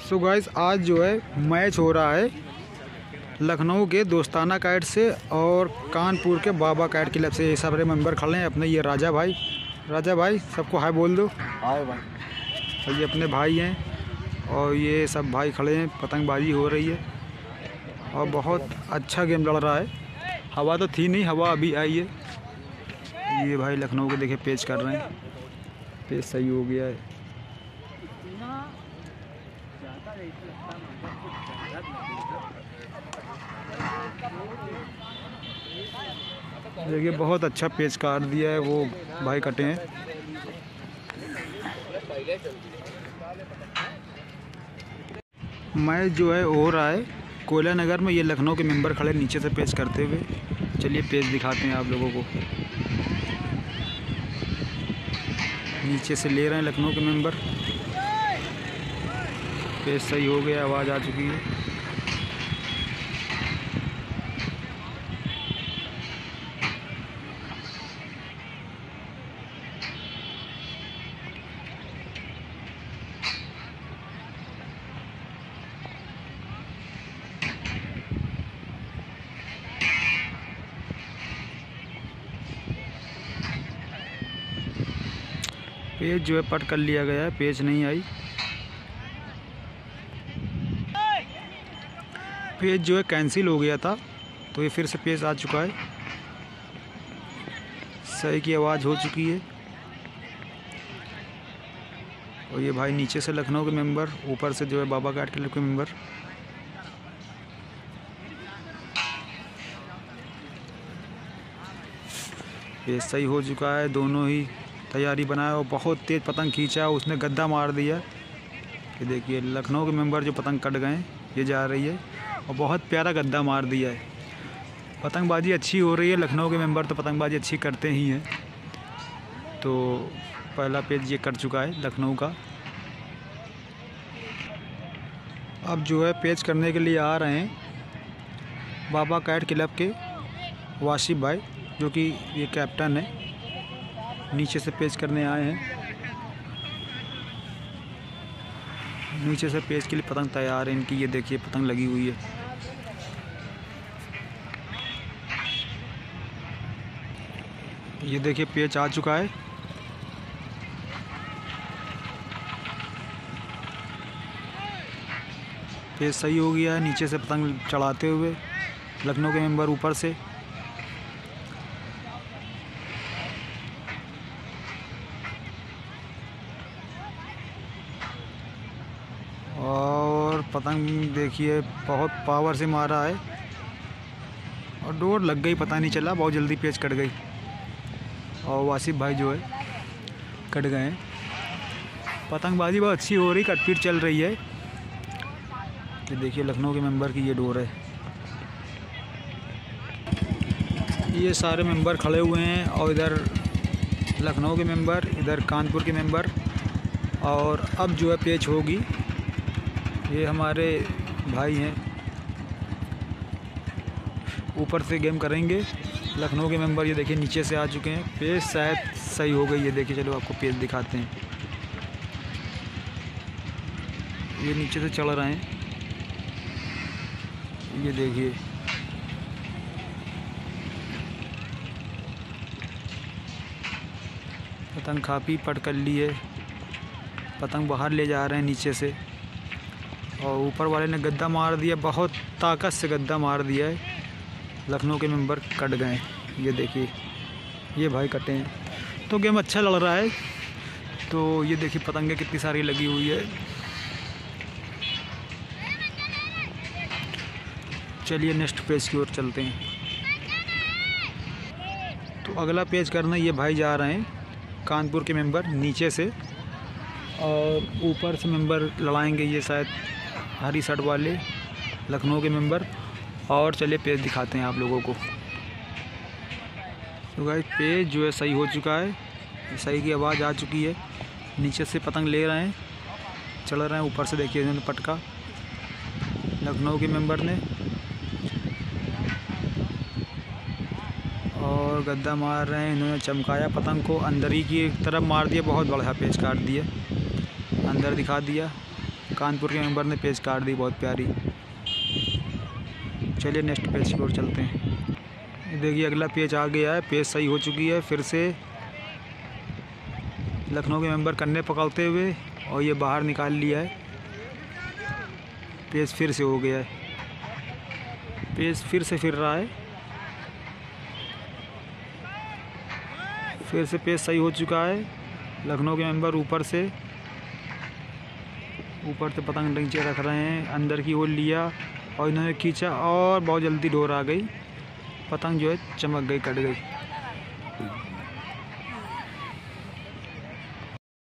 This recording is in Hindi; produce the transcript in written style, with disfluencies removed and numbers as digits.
सो गाइस आज जो है मैच हो रहा है लखनऊ के दोस्ताना कैट से और कानपुर के बाबा कैट क्लब से। ये सारे मेंबर खड़े हैं अपने। ये राजा भाई सबको हाय बोल दो। हाय भाई। और ये अपने भाई हैं और ये सब भाई खड़े हैं। पतंगबाजी हो रही है और बहुत अच्छा गेम लड़ रहा है। हवा तो थी नहीं, हवा अभी आई है। ये भाई लखनऊ के देखे पेच कर रहे हैं। पेच सही हो गया है। देखिए बहुत अच्छा पेच काट दिया है, वो भाई कटे हैं। मैच जो है हो रहा है कोयला नगर में। ये लखनऊ के मेंबर खड़े नीचे से पेच करते हुए। चलिए पेच दिखाते हैं आप लोगों को। नीचे से ले रहे हैं लखनऊ के मेंबर। पेच सही हो गया, आवाज़ आ चुकी है। पेज जो है पट कर लिया गया है, पेज नहीं आई। पेज जो है कैंसिल हो गया था तो ये फिर से पेज आ चुका है। सही की आवाज़ हो चुकी है। और ये भाई नीचे से लखनऊ के मेंबर, ऊपर से जो है बाबा कैट क्लब के मेंबर। पेज सही हो चुका है, दोनों ही तैयारी बनाया और बहुत तेज़ पतंग खींचा, उसने गद्दा मार दिया। ये देखिए लखनऊ के मेंबर जो पतंग कट गए, ये जा रही है और बहुत प्यारा गद्दा मार दिया है। पतंगबाजी अच्छी हो रही है। लखनऊ के मेंबर तो पतंगबाजी अच्छी करते ही हैं। तो पहला पेज ये कट चुका है लखनऊ का। अब जो है पेज करने के लिए आ रहे हैं बाबा कैट क्लब के वासिफ भाई, जो कि ये कैप्टन है। नीचे से पेच करने आए हैं। नीचे से पेच के लिए पतंग तैयार है इनकी। ये देखिए पतंग लगी हुई है। ये देखिए पेच आ चुका है। पेच सही हो गया है। नीचे से पतंग चढ़ाते हुए लखनऊ के मेंबर ऊपर से। और पतंग देखिए बहुत पावर से मारा है और डोर लग गई, पता नहीं चला, बहुत जल्दी पेच कट गई। और वासिफ भाई जो है कट गए हैं। पतंगबाजी बहुत अच्छी हो रही, कटपीट चल रही है। ये देखिए लखनऊ के मेंबर की ये डोर है। ये सारे मेंबर खड़े हुए हैं और इधर लखनऊ के मेंबर, इधर कानपुर के मेंबर। और अब जो है पेच होगी। ये हमारे भाई हैं, ऊपर से गेम करेंगे। लखनऊ के मेंबर ये देखिए नीचे से आ चुके हैं। पेज शायद सही हो गई है। देखिए चलो आपको पेज दिखाते हैं। ये नीचे से चढ़ रहे हैं। ये देखिए पतंग काफ़ी पट कर ली है। पतंग बाहर ले जा रहे हैं नीचे से। और ऊपर वाले ने गद्दा मार दिया, बहुत ताकत से गद्दा मार दिया है। लखनऊ के मेंबर कट गए। ये देखिए ये भाई कटे हैं। तो गेम अच्छा लड़ रहा है। तो ये देखिए पतंगें कितनी सारी लगी हुई है। चलिए नेक्स्ट पेज की ओर चलते हैं। तो अगला पेज करना ये भाई जा रहे हैं कानपुर के मेंबर नीचे से, और ऊपर से मेंबर लड़ाएंगे ये शायद हरी शर्ट वाले लखनऊ के मेंबर। और चलिए पेज दिखाते हैं आप लोगों को। तो गाइस पेज जो है सही हो चुका है। सही की आवाज़ आ चुकी है। नीचे से पतंग ले रहे हैं, चढ़ रहे हैं। ऊपर से देखिए इन्होंने पटका लखनऊ के मेंबर ने और गद्दा मार रहे हैं। इन्होंने चमकाया पतंग को, अंदर ही की तरफ मार दिया, बहुत बड़ा पेच काट दिया, अंदर दिखा दिया। कानपुर के मेंबर ने पेज काट दी बहुत प्यारी। चलिए नेक्स्ट पेज की ओर चलते हैं। ये देखिए अगला पेज आ गया है, पेज सही हो चुकी है। फिर से लखनऊ के मेंबर कन्ने पकड़ते हुए और ये बाहर निकाल लिया है। पेज फिर से हो गया है, पेज फिर से फिर रहा है। फिर से पेज सही हो चुका है। लखनऊ के मेंबर ऊपर से पतंग नीचे रख रहे हैं, अंदर की ओर लिया और इन्होंने खींचा और बहुत जल्दी डोर आ गई, पतंग जो है चमक गई, कट गई।